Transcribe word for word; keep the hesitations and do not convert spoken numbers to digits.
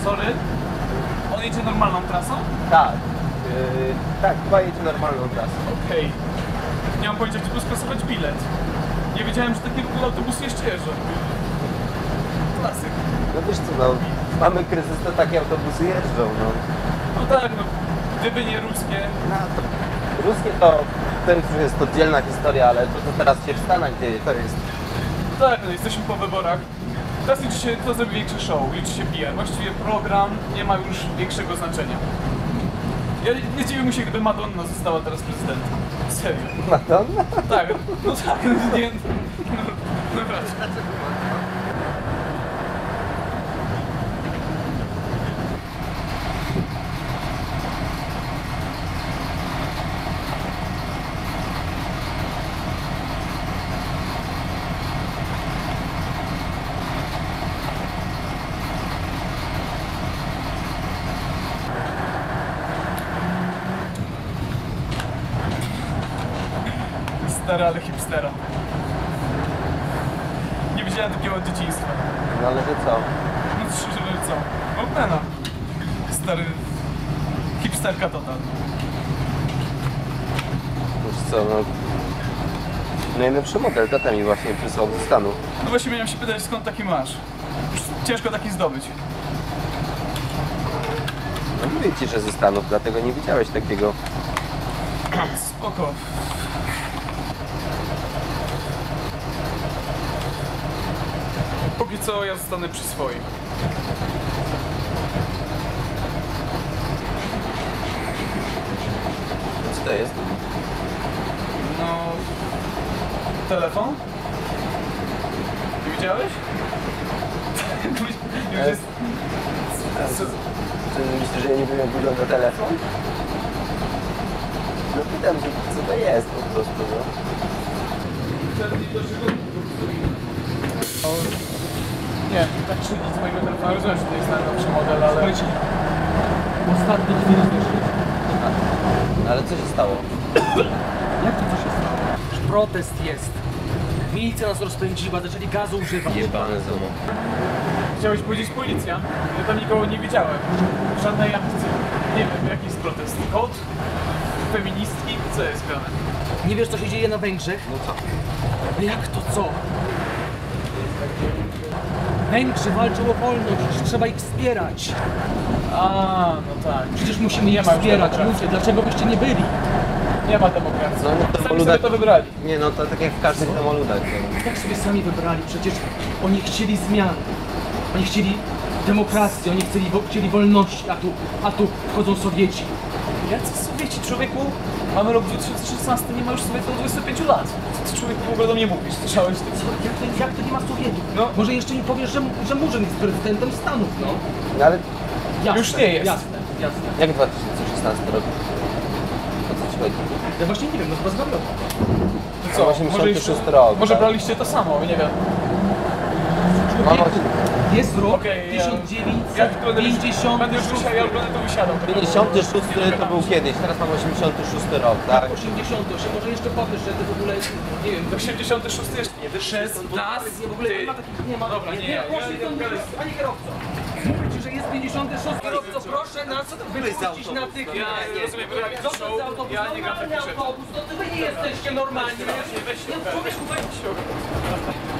Sorry? On jedzie normalną trasą? Tak. Yy, tak, chyba jedzie normalną trasą. Okej. Okay. Nie mam pojęcia, gdzie tu skasować bilet. Nie wiedziałem, że takie autobusy jeszcze jeżdżą. Klasyk. No wiesz co, no, mamy kryzys, to takie autobusy jeżdżą, no. No tak, no. Gdyby nie ruskie... No, to ruskie to, to już jest oddzielna historia, ale to, to teraz się w Stanach dzieje, to jest... Tak, no jesteśmy po wyborach. Teraz liczy się, kto zrobi większy show, liczy się P R. Właściwie program nie ma już większego znaczenia. Ja nie dziwię się, gdyby Madonna została teraz prezydentem. Serio. Madonna? Tak, no tak, no nie... No, naprawdę. Stary, ale hipstera. Nie widziałem takiego od dzieciństwa. No ale że co? No szczerze, co? Opena. Stary... hipsterka totalna. Wiesz co, no... Najnowszy model tata mi właśnie przysłał ze Stanów. No właśnie miałem się pytać, skąd taki masz. Już ciężko taki zdobyć. No mówię ci, że ze Stanów, dlatego nie widziałeś takiego... Spoko. Póki co ja zostanę przy swoim. Co to jest? No... Telefon? Nie widziałeś? Już jest... Co, ty myślisz, że ja nie wiem, jak wygląda telefon? No pytam się, co to jest po prostu, no. Nie, tak krzywdzić z mojego telefonu, rozumiem, że to jest najnowszy model, ale... Słuchajcie, ostatnie chwile zdarzyły. No ale co się stało? Jak to co się stało? Protest jest. Milicja nas rozpędziła, zaczęli gazu używać. Jebane są. Chciałeś powiedzieć policja? Ja tam nikogo nie widziałem. Żadnej akcji. Nie wiem, jaki jest protest? Kot? Feministki? Co jest grane? Nie wiesz, co się dzieje na Węgrzech? No co? No jak to co? Węgrzy walczą o wolność, trzeba ich wspierać. A, no tak. Przecież musimy Nie ich ma już wspierać, demokracji. ludzie, dlaczego byście nie byli? Nie ma demokracji. No, no to Sami Moluda- sobie to wybrali. Nie no, to tak jak w każdych demoludach. Jak sobie sami wybrali? Przecież oni chcieli zmian. Oni chcieli demokracji, oni chcieli, wo chcieli wolności, a tu, a tu wchodzą Sowieci. Jacy Sowieci, człowieku? Mamy rok dwa tysiące szesnasty, nie ma już Sowietów od dwudziestu pięciu lat. Co ty, człowieku, w ogóle do mnie mówisz? Słyszałeś to? Jak to, jak to nie ma Sowietów? No. Może jeszcze mi powiesz, że, że Murzyn jest prezydentem Stanów, no? No ale Jasne, Już nie jest. Jasne, jasne. jak dwa tysiące szesnasty rok? O co ci chodzi? Ja właśnie nie wiem, no chyba zwariował. To co? osiemdziesiąty jeszcze- szósty rok, Może tak? braliście to samo, nie wiem. Mam Jest rok Okej, ja- tysiąc dziewięćset Jak będę pięćdziesiąty Będę już wysiadał, ja będę tu wysiadał. pięćdziesiąty szósty to był kiedyś, teraz mam osiemdziesiąty szósty rok, tak? osiemdziesiąty osiem, może jeszcze powiesz, że ty w ogóle, nie wiem, osiemdziesiąty szósty jeszcze nie wyszedł. Raz, nie, w ogóle nie ma takich, nie ma, Dobra, nie, nie, ja- proszę, ja- to nie, ja- ani kierowco. Mówię ci, że jest pięćdziesiąty szósty rok, to proszę nas wypuścić na tych... Ja nie rozumiem, wy robicie Co to show, za autobus? ja nie gram Normalny takich rzeczy. autobus, to wy nie jesteście normalni. Weź się, weź się, Nie, weź człowieku, weź się.